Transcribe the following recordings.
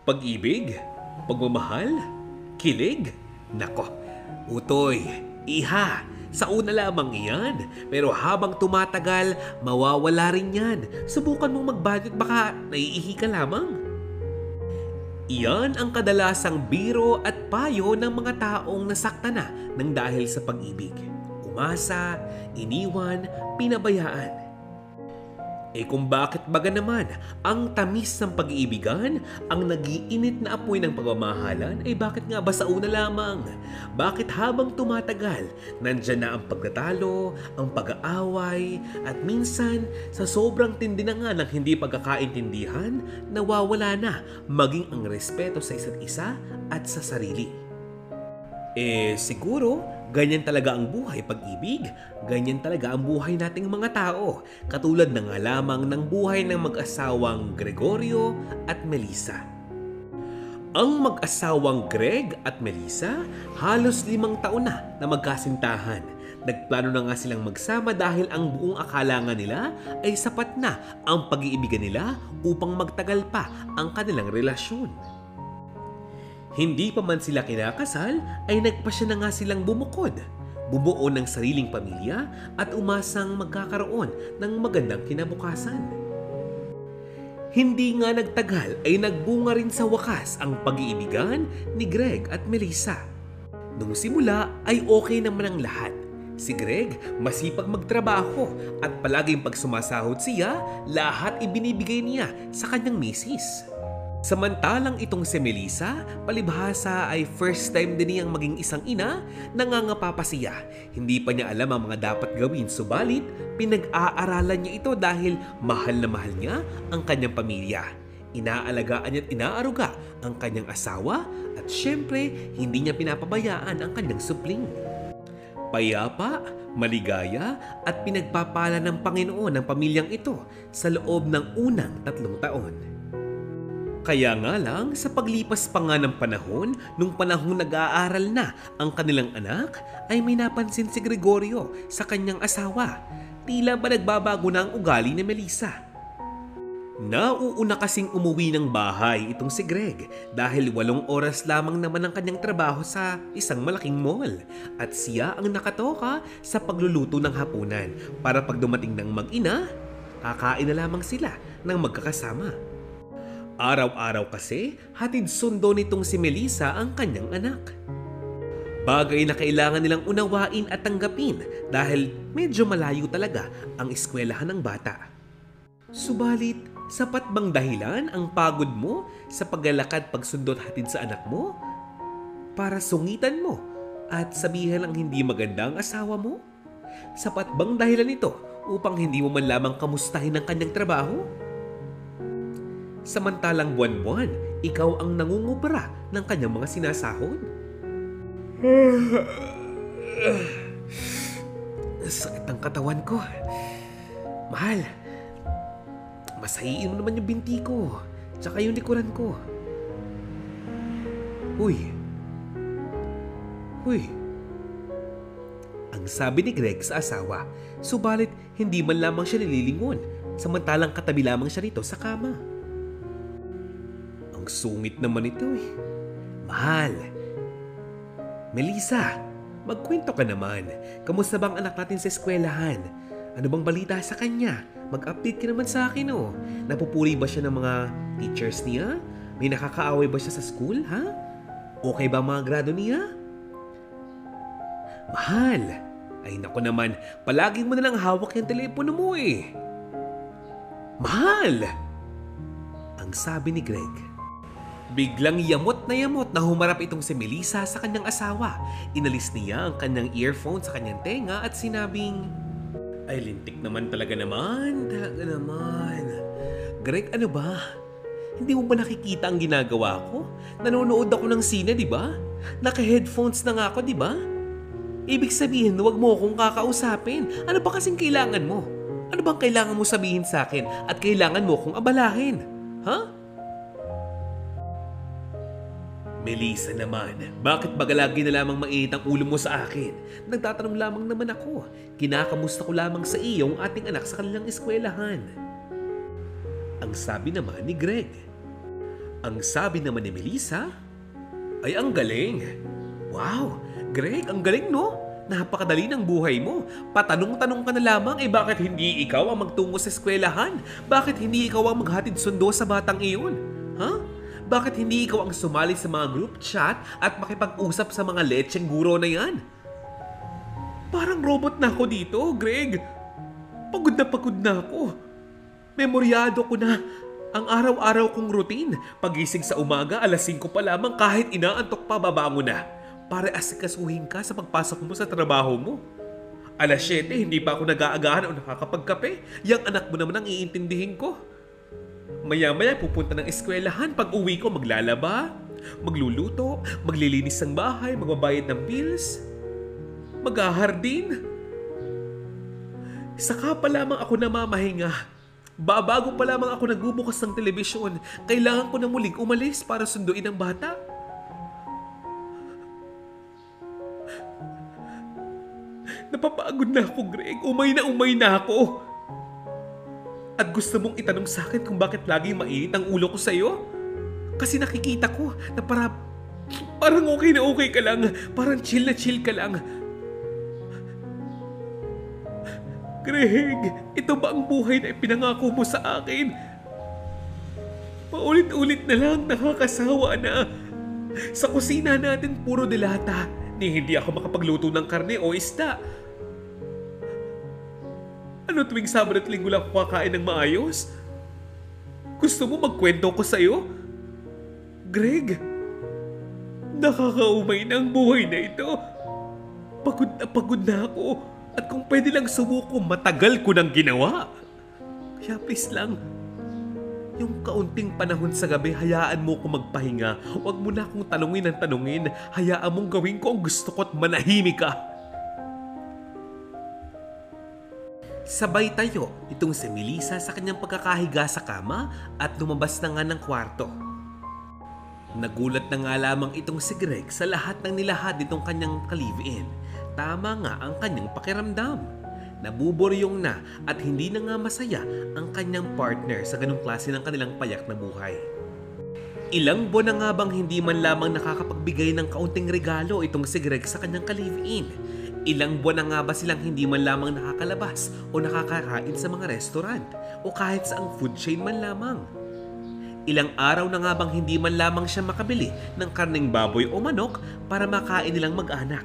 Pag-ibig? Pagmamahal? Kilig? Nako, utoy, iha, sa una lamang iyan. Pero habang tumatagal, mawawala rin yan. Subukan mong mag-budget, baka naiihi ka lamang. Iyan ang kadalasang biro at payo ng mga taong nasakta na ng dahil sa pag-ibig. Umasa, iniwan, pinabayaan. Kung bakit baga naman ang tamis ng pag-iibigan, ang nag-iinit na apoy ng pagmamahalan, bakit nga ba sa una lamang? Bakit habang tumatagal, nandyan na ang pagtatalo, ang pag-aaway, at minsan sa sobrang tindi na nga ng hindi pagkakaintindihan, nawawala na maging ang respeto sa isa't isa at sa sarili. Siguro, ganyan talaga ang buhay pag-ibig. Ganyan talaga ang buhay nating mga tao. Katulad na nga lamang ng buhay ng mag-asawang Gregorio at Melissa. Ang mag-asawang Greg at Melissa, halos 5 taon na magkasintahan. Nagplano na nga silang magsama dahil ang buong akala nga nila ay sapat na ang pag-iibigan nila upang magtagal pa ang kanilang relasyon. Hindi pa man sila kinakasal ay nagpasya na nga silang bumukod, bumuo ng sariling pamilya at umasang magkakaroon ng magandang kinabukasan. Hindi nga nagtagal ay nagbunga rin sa wakas ang pag-iibigan ni Greg at Melissa. Nung simula ay okay naman ang lahat. Si Greg masipag magtrabaho at palaging pag sumasahod siya, lahat ibinibigay niya sa kanyang misis. Samantalang itong si Melissa, palibhasa ay first time din niyang maging isang ina, nangangapa pa siya. Hindi pa niya alam ang mga dapat gawin, subalit pinag-aaralan niya ito dahil mahal na mahal niya ang kanyang pamilya. Inaalagaan niya at inaaruga ang kanyang asawa at syempre hindi niya pinapabayaan ang kanyang supling. Payapa, maligaya at pinagpapala ng Panginoon ang pamilyang ito sa loob ng unang 3 taon. Kaya nga lang, sa paglipas pa nga ng panahon, nung panahong nag-aaral na ang kanilang anak, ay may napansin si Gregorio sa kanyang asawa. Tila ba nagbabago na ang ugali ni Melissa? Nauuna kasing umuwi ng bahay itong si Greg dahil 8 oras lamang naman ang kanyang trabaho sa isang malaking mall. At siya ang nakatoka sa pagluluto ng hapunan para pag dumating ng mag-ina, kakain na lamang sila ng magkakasama. Araw-araw kasi, hatid sundo nitong si Melissa ang kanyang anak. Bagay na kailangan nilang unawain at tanggapin dahil medyo malayo talaga ang eskwelahan ng bata. Subalit, sapat bang dahilan ang pagod mo sa paglalakad pagsundot hatid sa anak mo? Para sungitan mo at sabihan ang hindi maganda ang asawa mo? Sapat bang dahilan ito upang hindi mo man lamang kamustahin ang kanyang trabaho? Samantalang buwan-buwan, ikaw ang nangungubra ng kanyang mga sinasahod. Sakit ang katawan ko. Mahal, masahiin mo naman yung binti ko, tsaka yung likuran ko. Uy. Ang sabi ni Greg sa asawa, subalit hindi man lamang siya nililingon, samantalang katabi lamang siya rito sa kama. Sungit naman ito Mahal. Melissa, magkwento ka naman. Kamusta bang anak natin sa eskwelahan? Ano bang balita sa kanya? Mag-update ka naman sa akin Napupuri ba siya ng mga teachers niya? May nakakaaway ba siya sa school, ha? Okay ba mga grado niya? Mahal. Ay naku naman, palagi mo na lang hawak yung telepono mo Mahal! Ang sabi ni Greg. Biglang yamot na humarap itong si Melissa sa kanyang asawa. Inalis niya ang kanyang earphone sa kanyang tenga at sinabing, ay lintik naman talaga naman. Greg, ano ba? Hindi mo ba nakikita ang ginagawa ko? Nanonood ako ng sine, di ba? Naka-headphones na nga ako, di ba? Ibig sabihin, huwag mo akong kakausapin. Ano ba kasing kailangan mo? Ano bang kailangan mo sabihin sa akin at kailangan mo akong abalahin? Ha? Melissa naman, bakit ba lagi na lamang mainit ang ulo mo sa akin? Nagtatanong lamang naman ako. Kinakamusta ko lamang sa iyo ang ating anak sa kanilang eskwelahan. Ang sabi naman ni Greg. Ang sabi naman ni Melissa, ay ang galing. Wow, Greg, ang galing no? Napakadali ng buhay mo. Patanong-tanong ka na lamang, bakit hindi ikaw ang magtungo sa eskwelahan? Bakit hindi ikaw ang maghatid sundo sa batang iyon? Ha? Bakit hindi ikaw ang sumali sa mga group chat at makipag-usap sa mga lecheng guro na yan? Parang robot na ako dito, Greg. Pagod na ako. Memoryado ko na ang araw-araw kong routine. Pagising sa umaga, alas 5 pa lamang, kahit inaantok pa, babangon na para asikasuhin ka sa pagpasok mo sa trabaho mo. Alas 7, hindi pa ako nag-aagahan o nakakapagkape. Yang anak mo naman ang iintindihin ko. Maya-maya pupunta ng eskwelahan. Pag uwi ko, maglalaba, magluluto, maglilinis ng bahay, magbabayad ng bills, maghahardin. Saka pa lamang ako namamahinga. Babago pa lamang ako nagbubukas ng telebisyon. Kailangan ko na muling umalis para sunduin ang bata. Napapagod na ako, Greg. Umay na ako. At gusto mong itanong sa akin kung bakit laging mainit ang ulo ko sa'yo? Kasi nakikita ko na parang okay na okay ka lang. Parang chill na chill ka lang. Greg, ito ba ang buhay na ipinangako mo sa akin? Paulit-ulit na lang, nakakasawa na. Sa kusina natin puro dilata. Hindi ako makapagluto ng karne o isda. Ano tuwing Sabado at Linggo lang ako kakain ng maayos? Gusto mo magkwento ko sa'yo? Greg, nakakaumay na ang buhay na ito. Pagod na ako. At kung pwede lang sumuko, matagal ko nang ginawa. Kaya please lang, yung kaunting panahon sa gabi, hayaan mo ko magpahinga. Huwag mo na akong tanungin ng tanungin. Hayaan mong gawin ko ang gusto ko at manahimik ka. Sabay tayo itong si Melissa sa kanyang pagkakahiga sa kama at lumabas na nga ng kwarto. Nagulat na nga lamang itong si Greg sa lahat ng nilahad nitong kanyang ka-live-in. Tama nga ang kanyang pakiramdam. Nabuboryong na at hindi na nga masaya ang kanyang partner sa ganung klase ng kanilang payak na buhay. Ilang buwan na nga bang hindi man lamang nakakapagbigay ng kaunting regalo itong si Greg sa kanyang ka-live-in? Ilang buwan na nga ba silang hindi man lamang nakakalabas o nakakakain sa mga restaurant o kahit sa ang food chain man lamang? Ilang araw na nga bang hindi man lamang siya makabili ng karneng baboy o manok para makain nilang mag-anak?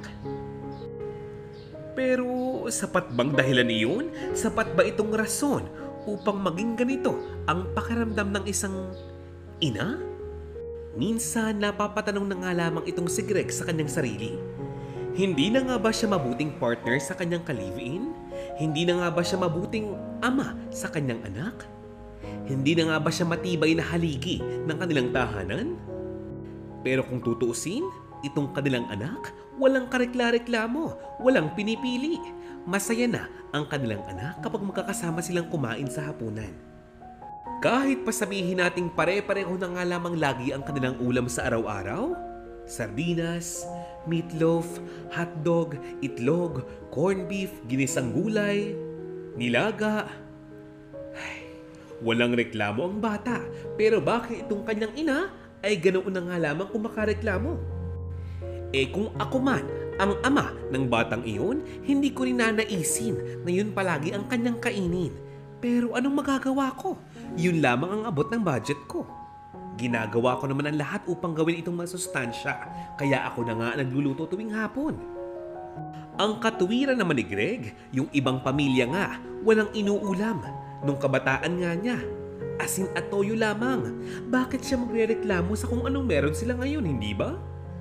Pero sapat bang dahilan iyon? Sapat ba itong rason upang maging ganito ang pakiramdam ng isang ina? Minsan napapatanong na nga lamang itong si Greg sa kanyang sarili. Hindi na nga ba siya mabuting partner sa kanyang ka-live-in? Hindi na nga ba siya mabuting ama sa kanyang anak? Hindi na nga ba siya matibay na haligi ng kanilang tahanan? Pero kung tutuusin, itong kanilang anak, walang karekla-reklamo, walang pinipili. Masaya na ang kanilang anak kapag magkakasama silang kumain sa hapunan. Kahit pasabihin nating pare-pareho na nga lamang lagi ang kanilang ulam sa araw-araw, sardinas, meatloaf, hotdog, itlog, corned beef, ginisang gulay, nilaga. Ay, walang reklamo ang bata. Pero bakit itong kanyang ina ay ganoon na nga lamang kumakareklamo? Kung ako man ang ama ng batang iyon, hindi ko rin nanaisin na yun palagi ang kanyang kainin. Pero anong magagawa ko? Yun lamang ang abot ng budget ko. Ginagawa ko naman ang lahat upang gawin itong masustansya, kaya ako na nga nagluluto tuwing hapon. Ang katuwiran naman ni Greg, yung ibang pamilya nga, walang inuulam. Nung kabataan nga niya, asin at toyo lamang. Bakit siya magrereklamo sa kung anong meron sila ngayon, hindi ba?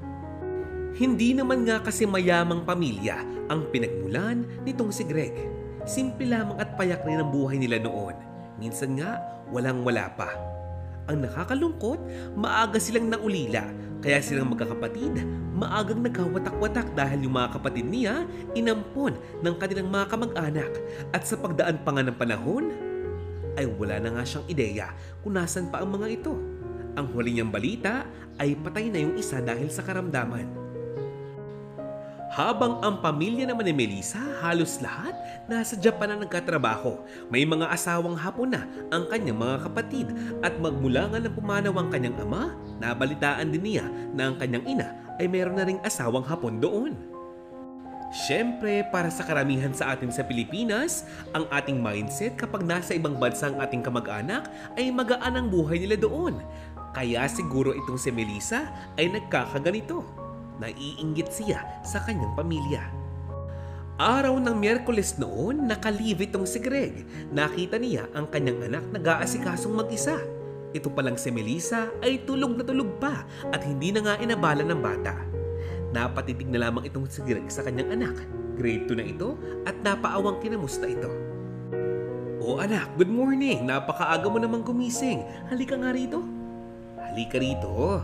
Hindi naman nga kasi mayamang pamilya ang pinagmulan nitong si Greg. Simple lamang at payak rin ang buhay nila noon. Minsan nga, walang-wala pa. Ang nakakalungkot, maaga silang naulila. Kaya silang magkakapatid, maagang nagkawatak-watak dahil yung mga kapatid niya inampon ng kanilang mga kamag-anak. At sa pagdaan pa nga ng panahon, ay wala na nga siyang ideya kung nasan pa ang mga ito. Ang huli niyang balita ay patay na yung isa dahil sa karamdaman. Habang ang pamilya naman ni Melissa, halos lahat nasa Japan na nagkatrabaho. May mga asawang Hapon na ang kanyang mga kapatid at magmula nga ng pumanaw ang kanyang ama, nabalitaan din niya na ang kanyang ina ay meron na ring asawang Hapon doon. Siyempre, para sa karamihan sa atin sa Pilipinas, ang ating mindset kapag nasa ibang bansa ang ating kamag-anak ay magaan ang buhay nila doon. Kaya siguro itong si Melissa ay nagkakaganito. Naiinggit siya sa kanyang pamilya. Araw ng Miyerkules noon, nakalive itong si Greg. Nakita niya ang kanyang anak nag-aasikasong mag-isa. Ito palang si Melissa ay tulog na tulog pa at hindi na nga inabala ng bata. Napatitig na lamang itong si Greg sa kanyang anak. Grade 2 na ito at napaawang kinamusta ito. "O anak, good morning. Napakaaga mo namang gumising. Halika nga rito." "Halika rito."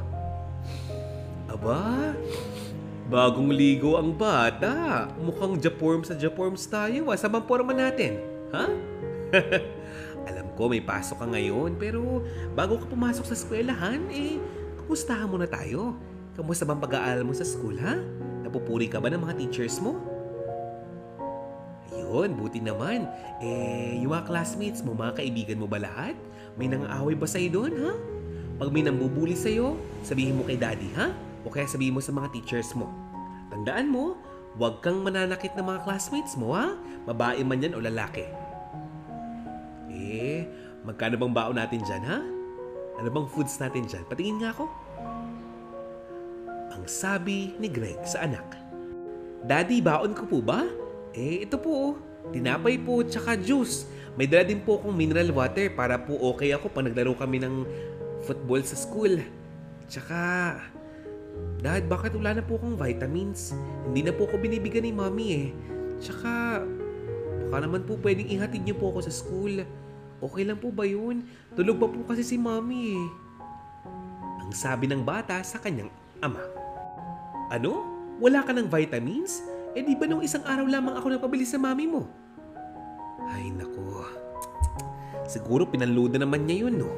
Aba, bagong ligo ang bata. Mukhang Japorms sa Japorms tayo. Sa bang porma natin? Ha? Alam ko may pasok ka ngayon, pero bago ka pumasok sa eskwelahan, kumustahan muna tayo. Kamusta bang pag-aaral mo sa school, ha? Napupuri ka ba ng mga teachers mo? Ayun, buti naman. Yung mga classmates mo, mga kaibigan mo ba lahat? May nangaaway ba sa'yo doon, ha? Pag may nambubuli sa'yo, sabihin mo kay daddy, ha? O kaya sabihin mo sa mga teachers mo. Tandaan mo, huwag kang mananakit ng mga classmates mo, ha? Babae man yan o lalaki. Magkano bang baon natin dyan, ha? Ano bang foods natin dyan? Patingin nga ako. Ang sabi ni Greg sa anak. "Daddy, baon ko po ba?" Ito po, tinapay po tsaka juice. May dala din po akong mineral water para po okay ako pag naglaro kami ng football sa school. Tsaka, Dad, bakit wala na po akong vitamins? Hindi na po ako binibigyan ni Mommy Tsaka, baka naman po pwedeng ihatid niyo po ako sa school. Okay lang po ba yun? Tulog pa po kasi si Mommy Ang sabi ng bata sa kanyang ama. "Ano? Wala ka ng vitamins? Di ba nung isang araw lamang ako napabili sa Mommy mo?" Ay naku, siguro pinanluda naman niya yun, no?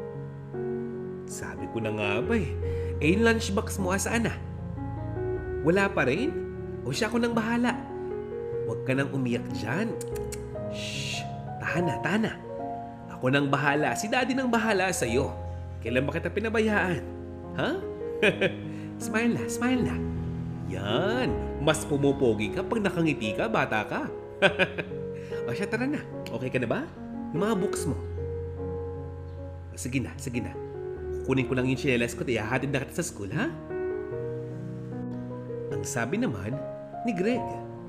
Sabi ko na nga ba yung lunchbox mo asaan na? Wala pa rin? O siya, ako nang bahala. Huwag ka nang umiyak dyan. Shh, tahan na. Ako nang bahala. Si Daddy nang bahala sa'yo. Kailan ba kita pinabayaan? Ha? Smile na. Yan, mas pumupogi ka pag nakangiti ka, bata ka. O siya, tara na. Okay ka na ba? Yung mga books mo. Sige na. Kunin ko lang yung tsinelas ko at ihahatid na kita sa school, ha? Ang sabi naman ni Greg.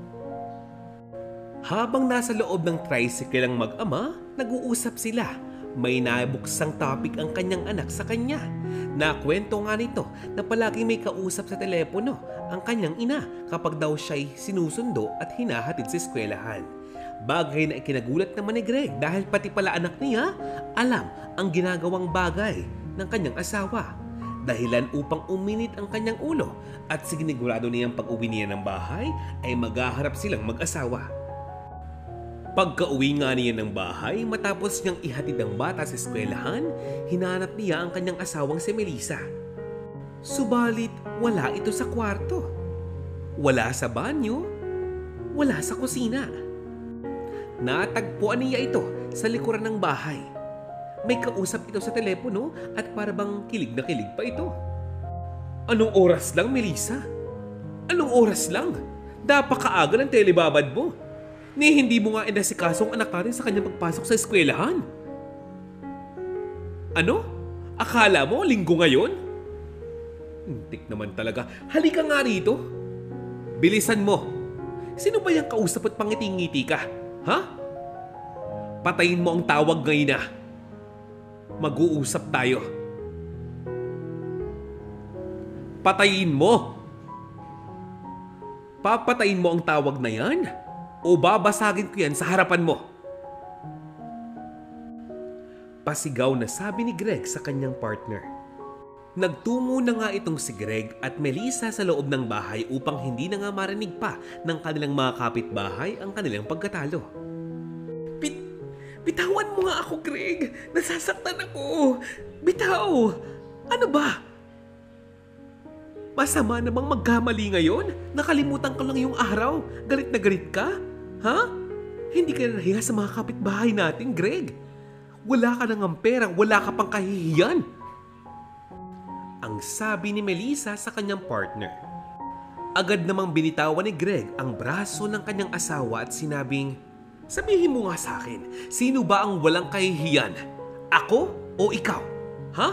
Habang nasa loob ng tricycle ang mag-ama, nag-uusap sila. May nabuksang topic ang kanyang anak sa kanya. Nakwento nga nito na palaging may kausap sa telepono ang kanyang ina kapag daw siya'y sinusundo at hinahatid sa eskwelahan. Bagay na ikinagulat naman ni Greg dahil pati pala anak niya alam ang ginagawang bagay ng kanyang asawa. Dahilan upang uminit ang kanyang ulo at sinigurado niyang pag-uwi niya ng bahay ay maghaharap silang mag-asawa. Pagka-uwi nga niya ng bahay matapos niyang ihatid ang bata sa eskwelahan, hinanap niya ang kanyang asawang si Melissa. Subalit wala ito sa kwarto. Wala sa banyo. Wala sa kusina. Natagpuan niya ito sa likuran ng bahay. May kausap ito sa telepono at parabang kilig na kilig pa ito. "Anong oras lang, Melissa? Anong oras lang? Napakaaga ng telebabad mo. Hindi mo nga inasikasong anak natin sa kanyang pagpasok sa eskwelahan. Ano? Akala mo linggo ngayon? Hintik naman talaga. Halika nga rito. Bilisan mo. Sino ba yung kausap at pangiti-ngiti ka? Ha? Patayin mo ang tawag ngayon na. Mag-uusap tayo. Patayin mo. Papatayin mo ang tawag na yan? O babasagin ko yan sa harapan mo? Pasigaw na sabi ni Greg sa kanyang partner. Nagtungo na nga itong si Greg at Melissa sa loob ng bahay upang hindi na nga marinig pa ng kanilang mga kapitbahay ang kanilang pagkatalo. Bitawan mo nga ako, Greg! Nasasaktan ako! Bitaw! Ano ba? Masama namang magkamali ngayon? Nakalimutan ko lang yung araw. Galit na galit ka? Ha? Hindi ka nahiya sa mga kapitbahay natin, Greg. Wala ka nang perang, wala ka pang kahihiyan. Ang sabi ni Melissa sa kanyang partner. Agad namang binitawan ni Greg ang braso ng kanyang asawa at sinabing, sabihin mo nga sa akin, sino ba ang walang kahihiyan? Ako o ikaw? Ha?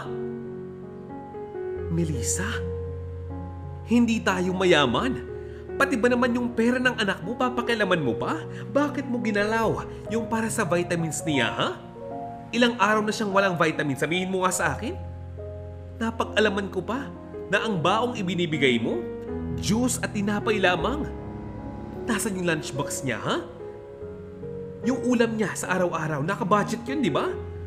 Melissa, hindi tayo mayaman. Pati ba naman yung pera ng anak mo, papakialaman mo pa? Bakit mo ginalaw yung para sa vitamins niya, ha? Ilang araw na siyang walang vitamin, sabihin mo nga sa akin? Napag-alaman ko pa na ang baong ibinibigay mo, juice at tinapay lamang. Nasaan yung lunchbox niya, ha? Yung ulam niya sa araw-araw, naka-budget yun, di ba?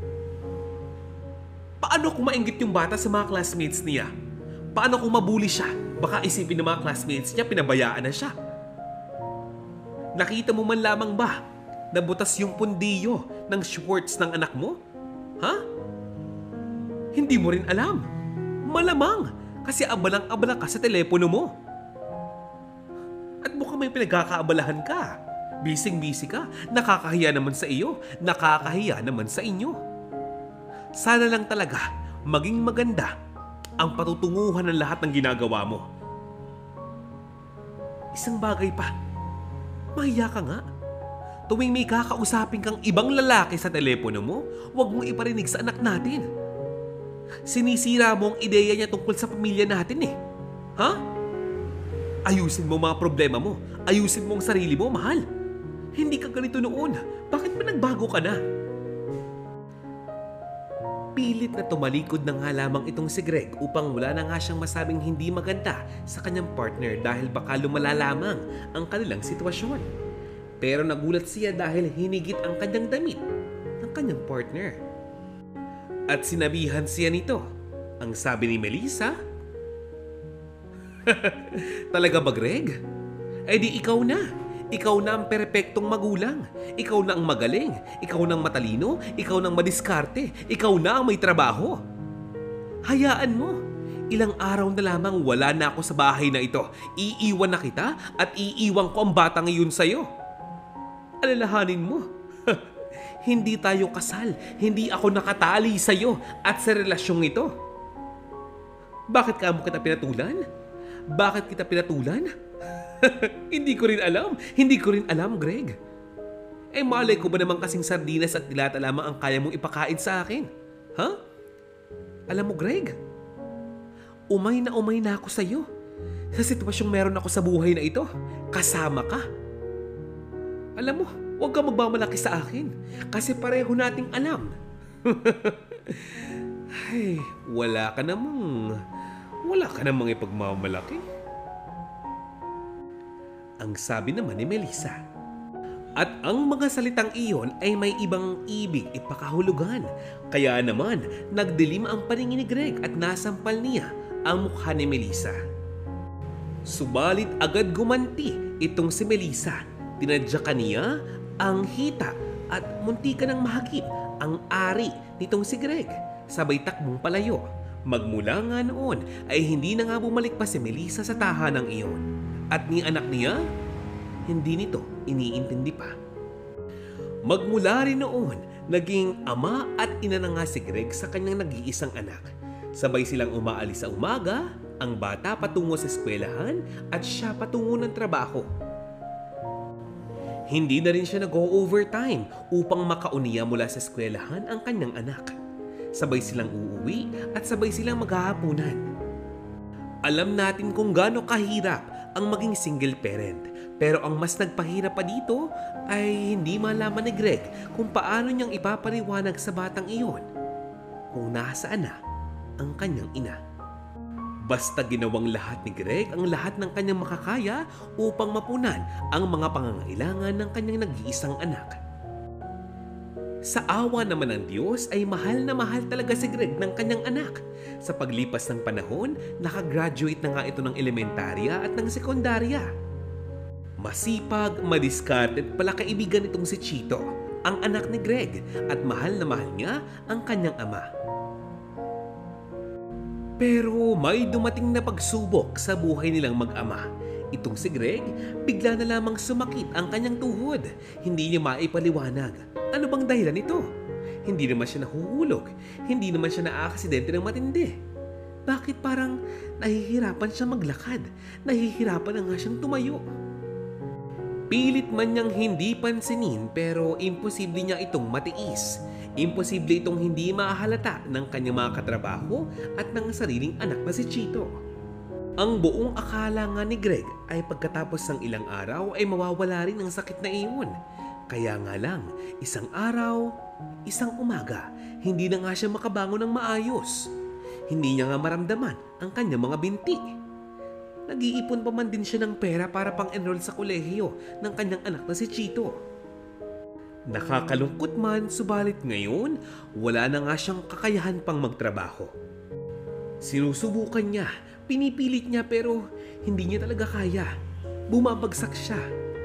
Paano kung mainggit yung bata sa mga classmates niya? Paano kung mabuli siya? Baka isipin ng mga classmates niya, pinabayaan na siya. Nakita mo man lamang ba na butas yung pundiyo ng shorts ng anak mo? Ha? Hindi mo rin alam. Malamang kasi abalang-abala ka sa telepono mo. At mukhang may pinagkakaabalahan ka. Bising-busy ka. Nakakahiya naman sa iyo. Nakakahiya naman sa inyo. Sana lang talaga maging maganda ang patutunguhan ng lahat ng ginagawa mo. Isang bagay pa. Mahiya ka nga. Tuwing may kakausapin kang ibang lalaki sa telepono mo, huwag mong iparinig sa anak natin. Sinisira mo ang ideya niya tungkol sa pamilya natin eh. Ha? Ayusin mo mga problema mo. Ayusin mo ang sarili mo, mahal. Hindi ka ganito noon. Bakit ba nagbago ka na? Pilit na tumalikod na nga lamang itong si Greg upang wala na nga siyang masabing hindi maganda sa kanyang partner dahil baka lumala lamang ang kanilang sitwasyon. Pero nagulat siya dahil hinigit ang kanyang damit ng kanyang partner. At sinabihan siya nito. Ang sabi ni Melissa, talaga ba, Greg? Eh di ikaw na. Ikaw na ang perpektong magulang. Ikaw na ang magaling. Ikaw na ang matalino. Ikaw na ang madiskarte. Ikaw na ang may trabaho. Hayaan mo. Ilang araw na lamang wala na ako sa bahay na ito. Iiwan na kita at iiwan ko ang bata ngayon sa'yo. Alalahanin mo. Hindi tayo kasal. Hindi ako nakatali sa'yo at sa relasyong ito. Bakit ka mo kita pinatulan? Bakit kita pinatulan? Hindi ko rin alam. Hindi ko rin alam, Greg. Eh malay ko ba naman kasing sardinas at dilata lamang ang kaya mong ipakain sa akin? Ha? Alam mo, Greg, umay na ako sa'yo. Sa sitwasyong meron ako sa buhay na ito, kasama ka. Alam mo, huwag kang magmamalaki sa akin kasi pareho nating alam. Ay, wala ka namang ipagmamalaki. Ang sabi naman ni Melissa. At ang mga salitang iyon ay may ibang ibig ipakahulugan. Kaya naman, nagdilim ang paningin ni Greg at nasampal niya ang mukha ni Melissa. Subalit agad gumanti itong si Melissa. Tinadyakan niya ang hita at muntikan ng mahagip ang ari nitong si Greg. Sabay takbong palayo. Magmula nga noon ay hindi na nga bumalik pa si Melissa sa tahanang iyon. At ni anak niya, hindi nito iniintindi pa. Magmula rin noon, naging ama at ina na nga si Greg sa kanyang nag-iisang anak. Sabay silang umaalis sa umaga, ang bata patungo sa eskwelahan at siya patungo ng trabaho. Hindi na rin siya nag-o-overtime upang makauniya mula sa eskwelahan ang kanyang anak. Sabay silang uuwi at sabay silang maghahapunan. Alam natin kung gaano kahirap ang maging single parent. Pero ang mas nagpahirap pa dito ay hindi malaman ni Greg kung paano niyang ipapaliwanag sa batang iyon kung nasaan na ang kanyang ina. Basta ginawang lahat ni Greg ang lahat ng kanyang makakaya upang mapunan ang mga pangangailangan ng kanyang nag-iisang anak. Sa awa naman ng Diyos ay mahal na mahal talaga si Greg ng kanyang anak. Sa paglipas ng panahon, nakagraduate na nga ito ng elementarya at ng sekundarya. Masipag, madiskarte at palakaibigan itong si Chito, ang anak ni Greg, at mahal na mahal niya ang kanyang ama. Pero may dumating na pagsubok sa buhay nilang mag-ama. Itong si Greg, bigla na lamang sumakit ang kanyang tuhod. Hindi niya maipaliwanag. Ano bang dahilan nito? Hindi naman siya nahuhulog. Hindi naman siya naaaksidente ng matindi. Bakit parang nahihirapan siya maglakad? Nahihirapan na nga siyang tumayo. Pilit man niyang hindi pansinin pero imposible niya itong matiis. Imposible itong hindi mahalata ng kanyang mga katrabaho at ng sariling anak na si Chito. Ang buong akala nga ni Greg ay pagkatapos ng ilang araw ay mawawala rin ang sakit na iyon. Kaya nga lang, isang araw, isang umaga, hindi na nga siya makabangon ng maayos. Hindi niya nga maramdaman ang kanyang mga binti. Nag-iipon pa man din siya ng pera para pang-enroll sa kolehiyo ng kanyang anak na si Chito. Nakakalungkot man, subalit ngayon, wala na nga siyang kakayahan pang magtrabaho. Sinusubukan niya, pinipilit niya pero hindi niya talaga kaya. Bumabagsak siya.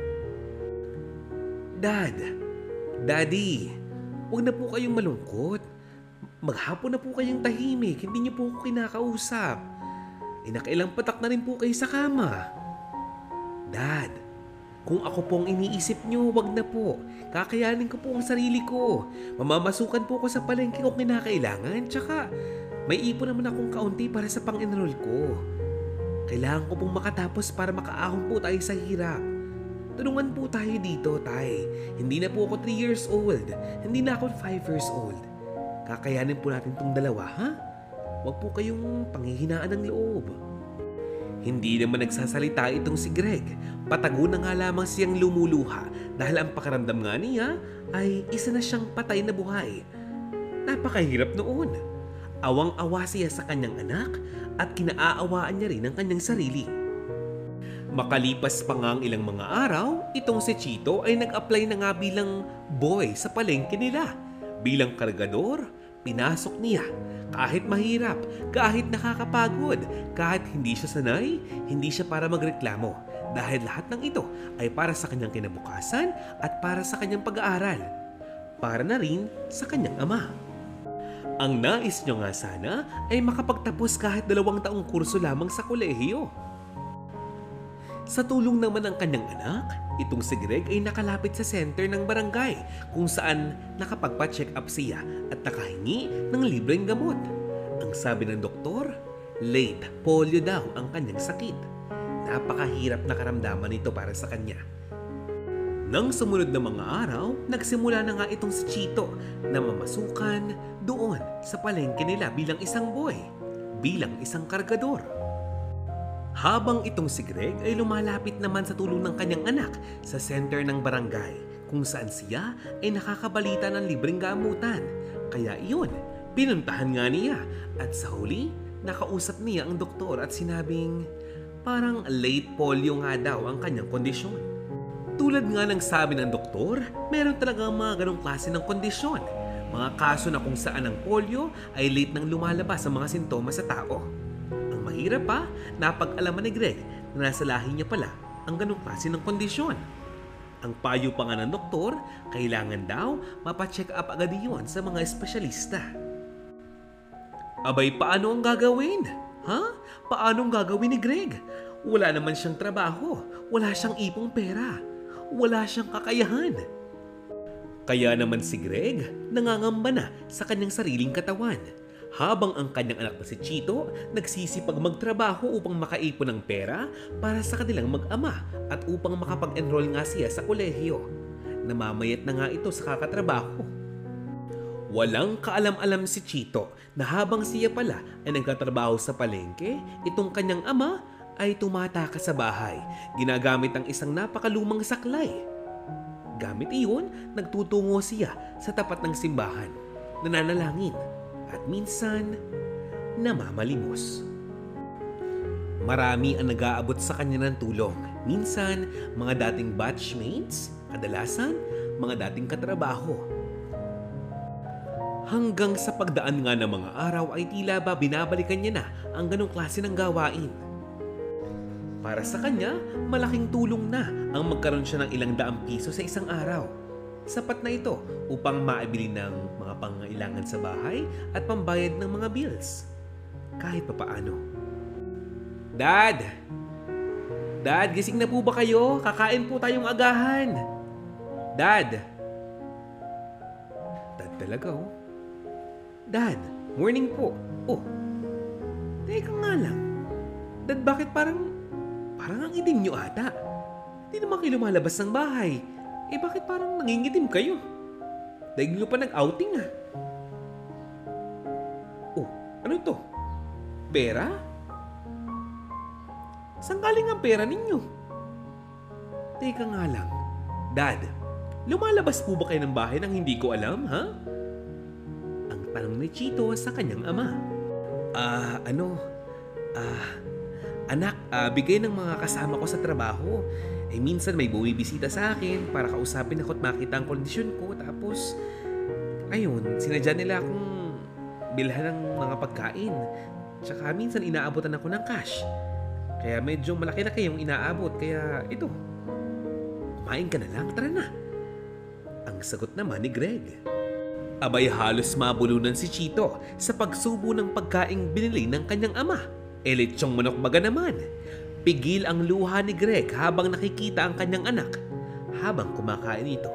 Daddy, huwag na po kayong malungkot. Maghapon na po kayong tahimik, hindi niyo po ako kinakausap. Nakailang patak na rin po kayo sa kama. Dad, kung ako pong iniisip niyo, wag na po. Kakayanin ko po ang sarili ko. Mamamasukan po ko sa palengke kung kinakailangan. Tsaka, may ipon naman akong kaunti para sa pang-enroll ko. Kailangan ko pong makatapos para makaahon po tayo sa hirap. Tulungan po tayo dito, tay. Hindi na po ako 3 years old. Hindi na ako 5 years old. Kakayanin po natin tong dalawa, ha? Huwag po kayong panghihinaan ng loob. Hindi naman nagsasalita itong si Greg. Patago na nga lamang siyang lumuluha dahil ang pakiramdam nga niya ay isa na siyang patay na buhay. Napakahirap noon. Awang-awa siya sa kanyang anak at kinaaawaan niya rin ang kanyang sarili. Makalipas pa nga ang ilang mga araw, itong si Chito ay nag-apply na nga bilang boy sa palengke nila. Bilang kargador, pinasok niya. Kahit mahirap, kahit nakakapagod, kahit hindi siya sanay, hindi siya para magreklamo. Dahil lahat ng ito ay para sa kanyang kinabukasan at para sa kanyang pag-aaral. Para na rin sa kanyang ama. Ang nais niyo nga sana ay makapagtapos kahit 2 taong kurso lamang sa kolehiyo. Sa tulong naman ng kanyang anak, itong si Greg ay nakalapit sa center ng barangay kung saan nakapagpa-check up siya at nakahingi ng libreng gamot. Ang sabi ng doktor, late polio daw ang kanyang sakit. Napakahirap na karamdaman nito para sa kanya. Nang sumunod na mga araw, nagsimula na nga itong si Chito na mamasukan doon sa palengke nila bilang isang boy, bilang isang kargador. Habang itong si Greg ay lumalapit naman sa tulong ng kanyang anak sa center ng barangay kung saan siya ay nakakabalita ng libreng gamutan. Kaya iyon, pinuntahan nga niya at sa huli, nakausap niya ang doktor at sinabing parang late polio nga daw ang kanyang kondisyon. Tulad nga ng sabi ng doktor, meron talagang mga ganong klase ng kondisyon. Mga kaso na kung saan ang polio ay late nang lumalabas ang mga sintomas sa tao. Mahirap pa, napag-alaman ni Greg na nasa lahi niya pala ang ganong klase ng kondisyon. Ang payo pa nga ng doktor, kailangan daw mapacheck up agad iyon sa mga espesyalista. Abay, paano ang gagawin? Ha? Paano ang gagawin ni Greg? Wala naman siyang trabaho, wala siyang ipong pera, wala siyang kakayahan. Kaya naman si Greg nangangamba na sa kanyang sariling katawan. Habang ang kanyang anak na si Chito nagsisipag magtrabaho upang makaipon ng pera para sa kanilang mag-ama at upang makapag-enroll nga siya sa kolehiyo. Namamayat na nga ito sa kakatrabaho. Walang kaalam-alam si Chito na habang siya pala ay nagtatrabaho sa palengke, itong kanyang ama ay tumatakas sa bahay, ginagamit ang isang napakalumang saklay. Gamit iyon, nagtutungo siya sa tapat ng simbahan, nananalangin. At minsan, namamalimos. Marami ang nag-aabot sa kanya ng tulong. Minsan, mga dating batchmates, kadalasan, mga dating katrabaho. Hanggang sa pagdaan nga ng mga araw ay tila ba binabalikan niya na ang ganong klase ng gawain. Para sa kanya, malaking tulong na ang magkaroon siya ng ilang daang piso sa isang araw. Sapat na ito upang maibili ng mga pangailangan sa bahay at pambayad ng mga bills. kahit papaano. Dad! Dad, gising na po ba kayo? Kakain po tayong agahan. Dad! Dad talaga oh. Dad, morning po. Oh, teka nga lang. Dad, bakit parang ang itim nyo ata? Di naman kayo lumalabas ng bahay. Bakit parang nangingitim kayo? Dahil nyo pa nag-outing ah. Oh, ano to? Pera? Saan galing ang pera ninyo? Teka nga lang. Dad, lumalabas po ba kayo ng bahay nang hindi ko alam, ha? Ang tanong ni Chito sa kanyang ama. Anak, bigay ng mga kasama ko sa trabaho. Minsan may bumibisita sa akin para kausapin ako at makita ang kondisyon ko. Tapos, ayun, sinadya nila akong bilhan ng mga pagkain. Tsaka minsan inaabotan ako ng cash. Kaya medyo malaki-laki yung inaabot. Kaya ito, kumain ka na lang, tara na. Ang sagot naman ni Greg. Abay halos mabulunan si Chito sa pagsubo ng pagkaing binili ng kanyang ama. Lechong manok baga naman. Pigil ang luha ni Greg habang nakikita ang kanyang anak habang kumakain ito.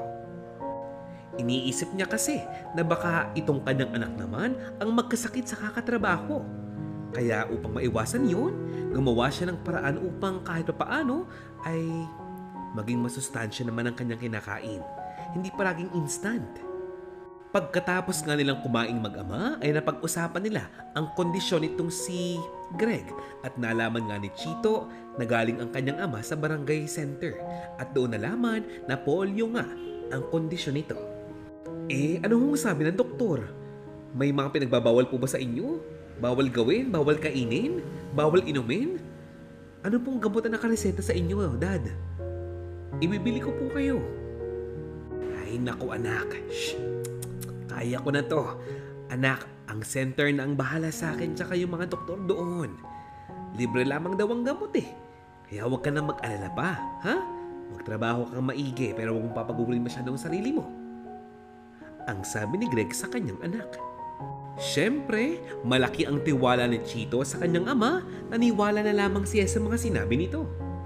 Iniisip niya kasi na baka itong kanyang anak naman ang magkasakit sa kakatrabaho. Kaya upang maiwasan yun, gumawa siya ng paraan upang kahit paano ay maging masustansya naman ang kanyang kinakain. Hindi paraging instant. Pagkatapos nga nilang kumaing mag-ama ay napag-usapan nila ang kondisyon nitong si Greg at nalaman nga ni Chito na galing ang kanyang ama sa barangay center at doon nalaman na polio nga ang kondisyon nito. Ano hong sabi ng doktor? May mga pinagbabawal po ba sa inyo? Bawal gawin? Bawal kainin? Bawal inumin? Ano pong gamot na nakareseta sa inyo, Dad? Ibibili ko po kayo. Ay naku anak, shh. Kaya ko na to. Anak, ang center na ang bahala sa akin tsaka yung mga doktor doon. Libre lamang daw ang gamot eh. Kaya huwag ka na mag-alala pa, ha? Magtrabaho kang maigi pero huwag mong papagugulin masyadong sarili mo. Ang sabi ni Greg sa kanyang anak. Siyempre, malaki ang tiwala ni Chito sa kanyang ama, naniwala na lamang siya sa mga sinabi nito.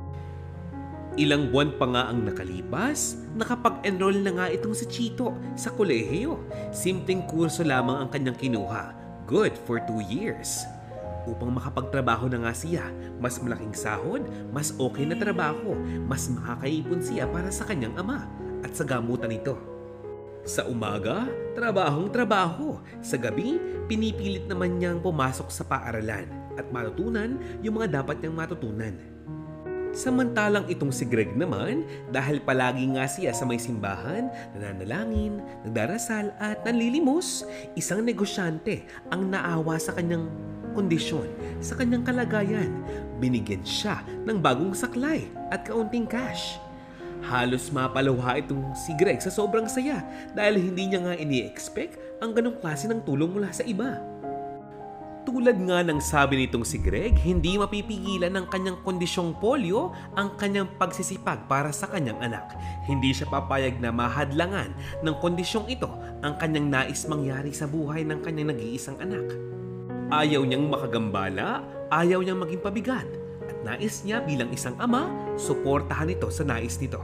Ilang buwan pa nga ang nakalipas, nakapag-enroll na nga itong si Chito sa kolehiyo. Simpleng kurso lamang ang kanyang kinuha. Good for 2 years. Upang makapagtrabaho na nga siya, mas malaking sahod, mas okay na trabaho, mas makakaipon siya para sa kanyang ama at sa gamutan nito. Sa umaga, trabahong trabaho. Sa gabi, pinipilit naman niyang pumasok sa paaralan at matutunan yung mga dapat niyang matutunan. Samantalang itong si Greg naman, dahil palagi nga siya sa may simbahan, nananalangin, nagdarasal at nanlilimos, isang negosyante ang naawa sa kanyang kondisyon, sa kanyang kalagayan. Binigyan siya ng bagong saklay at kaunting cash. Halos mapaluha itong si Greg sa sobrang saya dahil hindi niya nga ini-expect ang ganong klase ng tulong mula sa iba. Tulad nga ng sabi nitong si Greg, hindi mapipigilan ng kanyang kondisyong polio ang kanyang pagsisipag para sa kanyang anak. Hindi siya papayag na mahadlangan ng kondisyong ito ang kanyang nais mangyari sa buhay ng kanyang nag-iisang anak. Ayaw niyang makagambala, ayaw niyang maging pabigat, at nais niya bilang isang ama, suportahan ito sa nais nito.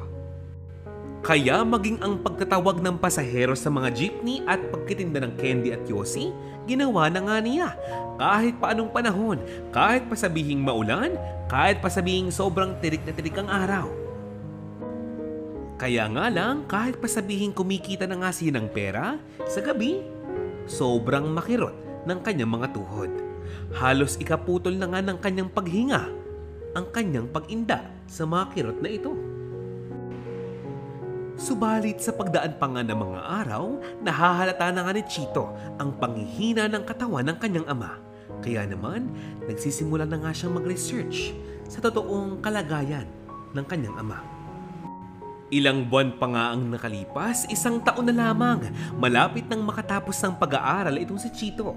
Kaya maging ang pagtatawag ng pasahero sa mga jeepney at pagtitinda ng candy at yosi, ginawa na nga niya. Kahit pa anong panahon, kahit pa sabihing maulan, kahit pa sabihing sobrang tirik na tirik ang araw. Kaya nga lang, kahit pa sabihing kumikita na nga siya ng pera, sa gabi, sobrang makirot ng kanyang mga tuhod. Halos ikaputol na nga ng kanyang paghinga, ang kanyang pag-inda sa mga kirot na ito. Subalit sa pagdaan pa nga ng mga araw, nahahalata na nga ni Chito ang panghihina ng katawan ng kanyang ama. Kaya naman, nagsisimula na nga siyang mag-research sa totoong kalagayan ng kanyang ama. Ilang buwan pa nga ang nakalipas, 1 taon na lamang, malapit nang makatapos ng pag-aaral itong si Chito.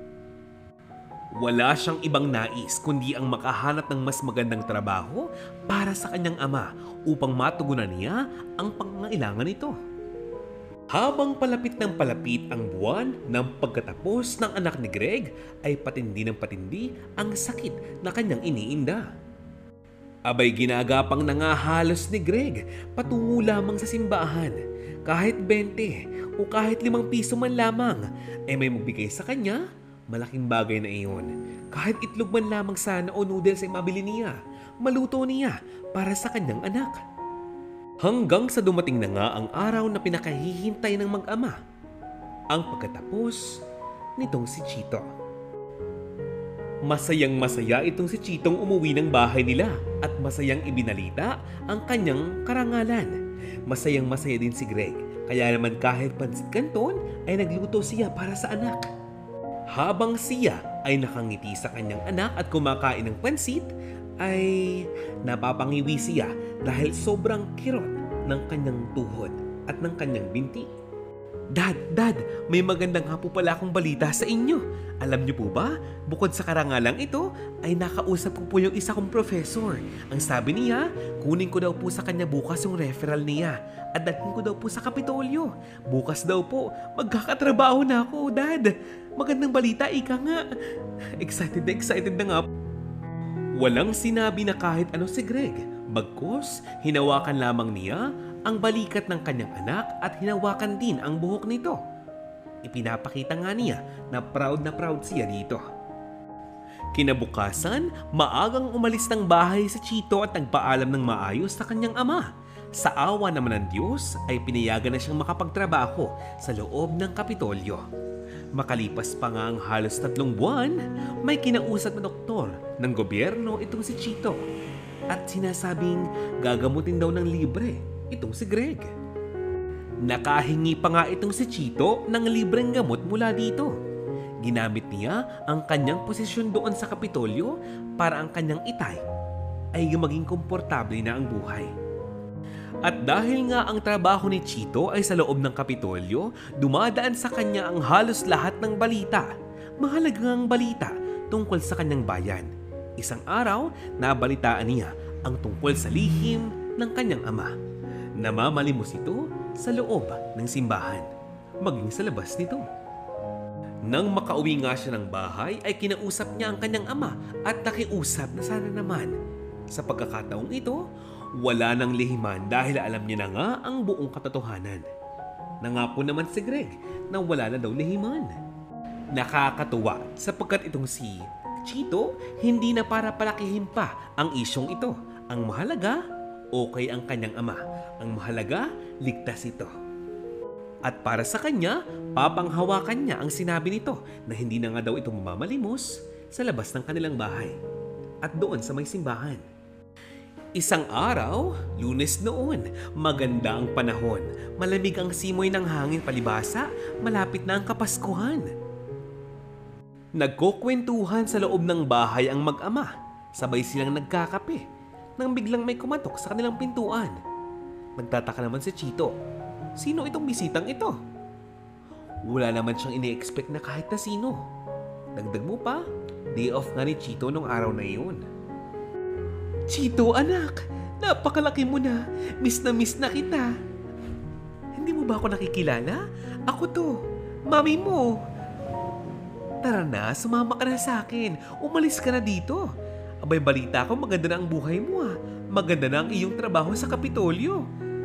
Wala siyang ibang nais kundi ang makahanap ng mas magandang trabaho para sa kanyang ama upang matugunan niya ang pangangailangan nito. Habang palapit ng palapit ang buwan ng pagkatapos ng anak ni Greg, ay patindi ng patindi ang sakit na kanyang iniinda. Abay ginagapang na nga halos ni Greg patungo lamang sa simbahan. Kahit 20 o kahit 5 piso man lamang ay may magbigay sa kanya, malaking bagay na iyon. Kahit itlog man lamang sana o noodles ay mabili niya, maluto niya para sa kanyang anak. Hanggang sa dumating na nga ang araw na pinakahihintay ng mag-ama, ang pagkatapos nitong si Chito. Masayang masaya itong si Chitong umuwi ng bahay nila at masayang ibinalita ang kanyang karangalan. Masayang masaya din si Greg, kaya naman kahit pansit canton ay nagluto siya para sa anak. Habang siya ay nakangiti sa kanyang anak at kumakain ng pansit, ay napapangiwi siya dahil sobrang kirot ng kanyang tuhod at ng kanyang binti. Dad, may magandang nga po pala akong balita sa inyo. Alam niyo po ba, bukod sa karangalang ito, ay nakausap ko po yung isa kong professor. Ang sabi niya, kunin ko daw po sa kanya bukas yung referral niya at dalhin ko daw po sa Kapitolyo. Bukas daw po, magkakatrabaho na ako, Dad. Magandang balita, ika nga. Excited na nga. Walang sinabi na kahit ano si Greg. Bagkus, hinawakan lamang niya ang balikat ng kanyang anak at hinawakan din ang buhok nito. Ipinapakita nga niya na proud siya dito. Kinabukasan, maagang umalis ng bahay si Chito at nagpaalam ng maayos sa kanyang ama. Sa awa naman ng Diyos ay pinayagan na siyang makapagtrabaho sa loob ng Kapitolyo. Makalipas pa nga ang halos 3 buwan, may kinausap na doktor ng gobyerno itong si Chito at sinasabing gagamutin daw ng libre itong si Greg. Nakahingi pa nga itong si Chito ng libreng gamot mula dito. Ginamit niya ang kanyang posisyon doon sa Kapitolyo para ang kanyang itay ay maging komportable na ang buhay. At dahil nga ang trabaho ni Chito ay sa loob ng Kapitolyo, dumadaan sa kanya ang halos lahat ng balita. Mahalagang balita tungkol sa kanyang bayan. Isang araw, nabalitaan niya ang tungkol sa lihim ng kanyang ama. Namamalimos ito sa loob ng simbahan, maging sa labas nito. Nang makauwi nga siya ng bahay ay kinausap niya ang kanyang ama at nakiusap na sana naman. Sa pagkakataong ito, wala nang lihiman dahil alam niya na nga ang buong katotohanan. Nangako naman si Greg na wala na daw lihiman. Nakakatuwa sapagkat itong si Chito hindi na para palakihin pa ang isyong ito. Ang mahalaga, okay ang kanyang ama. Ang mahalaga, ligtas ito. At para sa kanya, papanghawakan niya ang sinabi nito na hindi na nga daw ito mamamalimos sa labas ng kanilang bahay at doon sa may simbahan. Isang araw, Lunes noon, maganda ang panahon. Malamig ang simoy ng hangin palibasa, malapit na ang Kapaskuhan. Nagkukwentuhan sa loob ng bahay ang mag-ama. Sabay silang nagkakape nang biglang may kumatok sa kanilang pintuan. Nagtataka naman si Chito. Sino itong bisitang ito? Wala naman siyang ini-expect na kahit na sino. Dagdag mo pa, day off nga ni Chito nung araw na iyon. Chito, anak! Napakalaki mo na! Miss na kita! Hindi mo ba ako nakikilala? Ako to! Mami mo! Tara na, sumama ka na sa akin. Umalis ka na dito. Abay, balita ko maganda na ang buhay mo ah. Maganda na ang iyong trabaho sa Kapitolyo.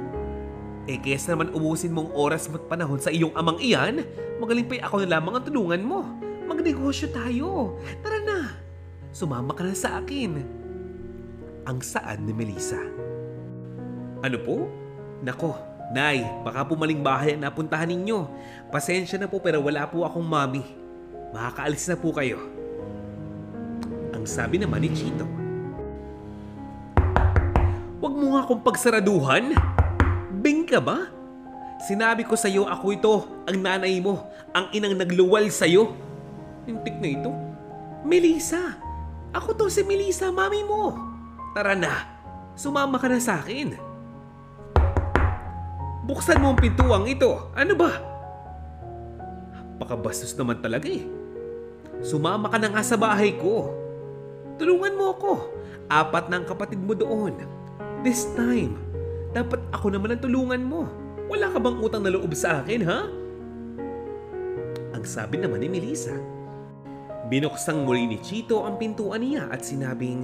Kesa naman ubusin mong oras at panahon sa iyong amang iyan, magaling pa ako na lamang ang tulungan mo. Magnegosyo tayo. Tara na. Sumama ka na sa akin. Ang saad ni Melissa. Ano po? Nako, Nay, baka pumaling bahay ang napuntahan ninyo. Pasensya na po pero wala po akong mami. Makakaalis na po kayo. Ang sabi naman ni Chito. Huwag mo nga akong pagsaraduhan. Bing ka ba? Sinabi ko sa'yo ako ito, ang nanay mo, ang inang nagluwal sa'yo. Hintik na ito. Melissa! Ako to si Melissa, mami mo. Tara na, sumama ka na sa akin. Buksan mo ang pintuang ito. Ano ba? Pakabastos naman talaga eh. Sumama ka na nga sa bahay ko. Tulungan mo ako. 4 na ang kapatid mo doon. This time, dapat ako naman ang tulungan mo. Wala ka bang utang na loob sa akin, ha? Ang sabi naman ni Melissa. Binuksang muli ni Chito ang pintuan niya at sinabing,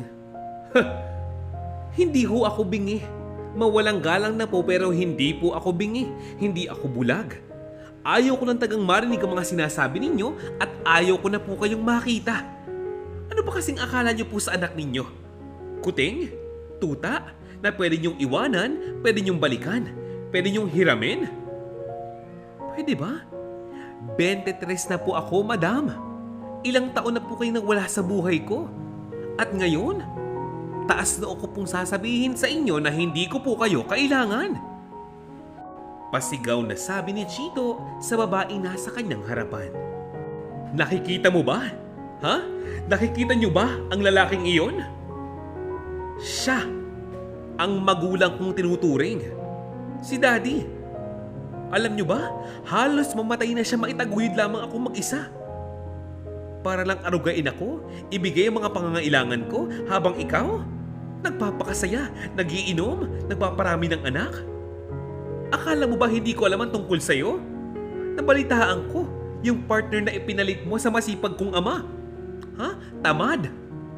Hindi ho ako bingi. Mawalang galang na po pero hindi po ako bingi. Hindi ako bulag. Ayaw ko lang tagang marinig ang mga sinasabi ninyo at ayaw ko na po kayong makita. Ano ba kasing akala niyo po sa anak ninyo? Kuting? Tuta? Na pwede niyong iwanan? Pwede niyong balikan? Pwede niyong hiramin? Pwede ba? 23 na po ako, madam. Ilang taon na po kayo nawala sa buhay ko. At ngayon, taas na ako pong sasabihin sa inyo na hindi ko po kayo kailangan. Pasigaw na sabi ni Chito sa babaeng nasa kanyang harapan. Nakikita mo ba? Ha? Nakikita niyo ba ang lalaking iyon? Siya ang magulang kong tinuturing. Si Daddy. Alam niyo ba, halos mamatay na siya maitaguyod lamang ako mag-isa. Para lang arugain ako, ibigay ang mga pangangailangan ko habang ikaw, nagpapakasaya, nagiinom, nagpaparami ng anak. Akala mo ba hindi ko alam ang tungkol sa'yo? Nabalitaan ko yung partner na ipinalit mo sa masipag kong ama. Ha? Tamad?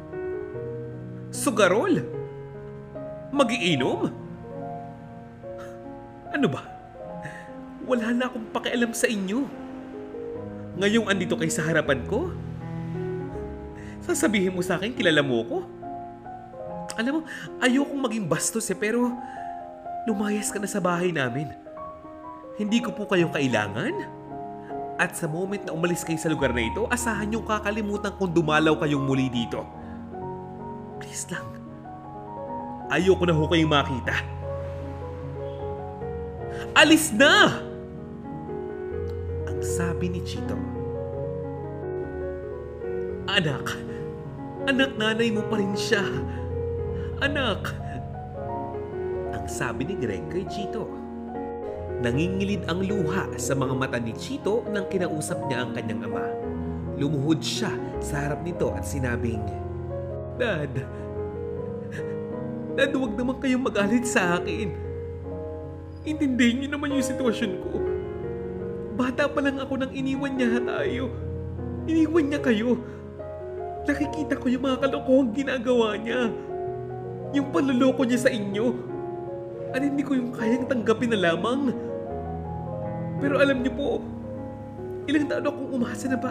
Sugarol? Magiinom? Ano ba? Wala na akong pakialam sa inyo. Ngayong andito kayo sa harapan ko, sasabihin mo sa akin kilala mo ko? Alam mo, ayokong maging bastos pero lumayas ka na sa bahay namin. Hindi ko po kayo kailangan. At sa moment na umalis kayo sa lugar na ito, asahan niyong kakalimutan kung dumalaw kayong muli dito. Please lang. Ayoko na ho kayong makita. Alis na! Ang sabi ni Chito. Anak, nanay mo pa rin siya. Anak. Ang sabi ni Greg kay Chito. Nangingilid ang luha sa mga mata ni Chito nang kinausap niya ang kanyang ama. Lumuhod siya sa harap nito at sinabing, Dad, huwag naman kayong magalit sa akin. Intindihin niyo naman yung sitwasyon ko. Bata pa lang ako nang iniwan niya tayo. Iniwan niya kayo. Nakikita ko yung mga kalokohang ginagawa niya. Yung panloloko niya sa inyo. At hindi ko yung kayang tanggapin na lamang. Pero alam niyo po, ilang taon akong umasa na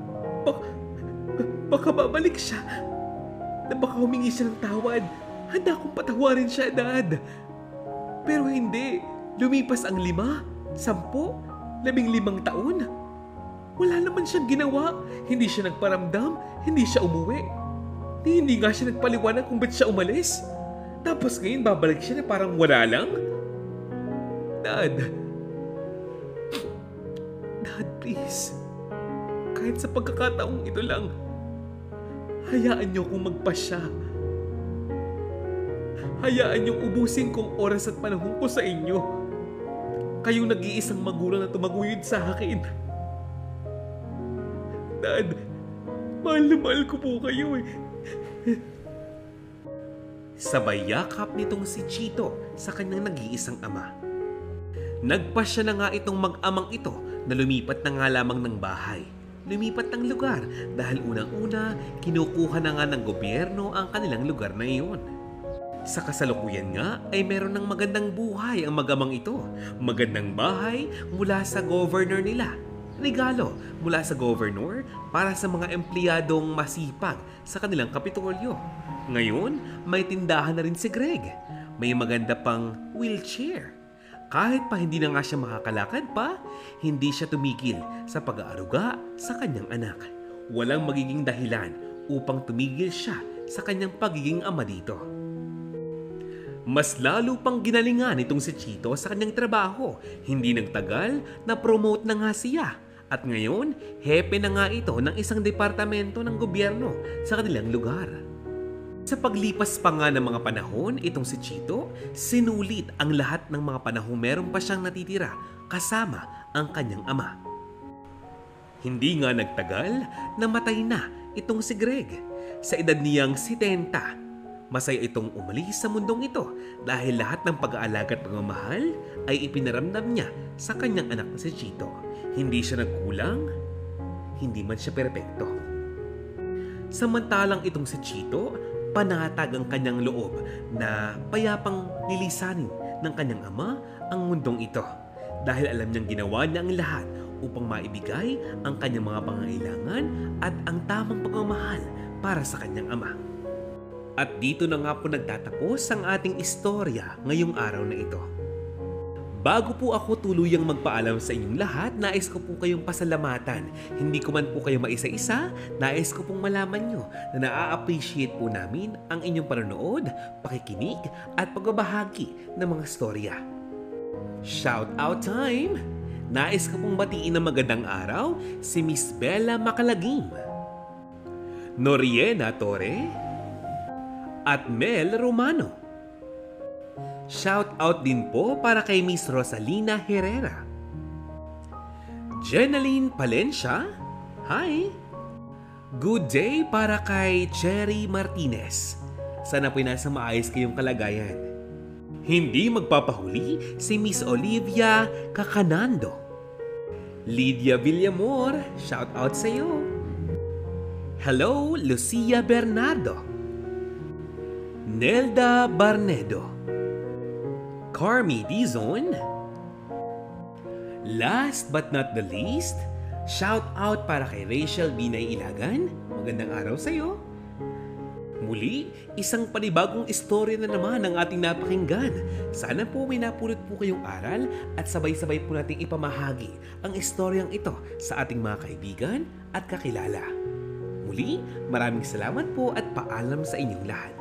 baka babalik siya. Na baka humingi siya ng tawad. Handa akong patawarin siya, Dad. Pero hindi. Lumipas ang 5, 10, 15 taon. Wala naman siyang ginawa. Hindi siya nagparamdam. Hindi siya umuwi. Hindi nga siya nagpaliwanag kung ba't siya umalis. Tapos ngayon babalik siya na parang wala lang. Dad, please. Kahit sa pagkakataong ito lang, hayaan niyo akong magpasya. Hayaan niyong ubusin kong oras at panahon ko sa inyo. Kayong nag-iisang magulang na tumaguyod sa akin. Dad, mahal na mahal ko po kayo eh. Sabay yakap nitong si Chito sa kanyang nag-iisang ama. Nagpasya na nga itong mag-amang ito na lumipat na nga lamang ng bahay. Lumipat ng lugar dahil unang-una kinukuha na nga ng gobyerno ang kanilang lugar na iyon. Sa kasalukuyan nga ay meron ng magandang buhay ang mag-amang ito. Magandang bahay mula sa governor nila. Regalo mula sa governor para sa mga empleyadong masipag sa kanilang kapitolyo. Ngayon, may tindahan na rin si Greg. May maganda pang wheelchair. Kahit pa hindi na nga siya makakalakad pa, hindi siya tumigil sa pag-aaruga sa kanyang anak. Walang magiging dahilan upang tumigil siya sa kanyang pagiging ama dito. Mas lalo pang ginalingan itong si Chito sa kanyang trabaho. Hindi nagtagal na promote na nga siya. At ngayon, hepe na nga ito ng isang departamento ng gobyerno sa kanilang lugar. Sa paglipas pa nga ng mga panahon, itong si Chito, sinulit ang lahat ng mga panahon meron pa siyang natitira kasama ang kanyang ama. Hindi nga nagtagal, namatay na itong si Greg sa edad niyang 70. Masaya itong umalis sa mundong ito dahil lahat ng pag-aalaga at pagmamahal ay ipinaramdam niya sa kanyang anak na si Chito. Hindi siya nagkulang, hindi man siya perpekto. Samantalang itong si Chito, panatag ang kanyang loob na payapang lilisanin ng kanyang ama ang mundong ito. Dahil alam niyang ginawa niya ang lahat upang maibigay ang kanyang mga pangangailangan at ang tamang pagmamahal para sa kanyang ama. At dito na nga po nagtatapos ang ating istorya ngayong araw na ito. Bago po ako tuluyang magpaalam sa inyong lahat, nais ko po kayong pasalamatan. Hindi ko man po kayo maisa-isa, nais ko pong malaman nyo na naa-appreciate po namin ang inyong panonood, pakikinig at pagbabahagi ng mga storya. Shout out time! Nais ko pong batiin ng magandang araw si Miss Bella Macalagim, Noriena Torre, at Mel Romano. Shout out din po para kay Miss Rosalina Herrera, Jenaline Palencia, hi! Good day para kay Cherry Martinez. Sana po'y nasa maayos kayong kalagayan. Hindi magpapahuli si Miss Olivia Cacanando. Lydia Villamor, shout out sa iyo. Hello, Lucia Bernardo. Nelda Barnedo. Carmi Dizon. Last but not the least, shout out para kay Rachel Binay Ilagan. Magandang araw sa iyo. Muli, isang panibagong istorya na naman ang ating napakinggan. Sana po may napulot po kayong aral at sabay-sabay po nating ipamahagi ang istoryang ito sa ating mga kaibigan at kakilala. Muli, maraming salamat po at paalam sa inyong lahat.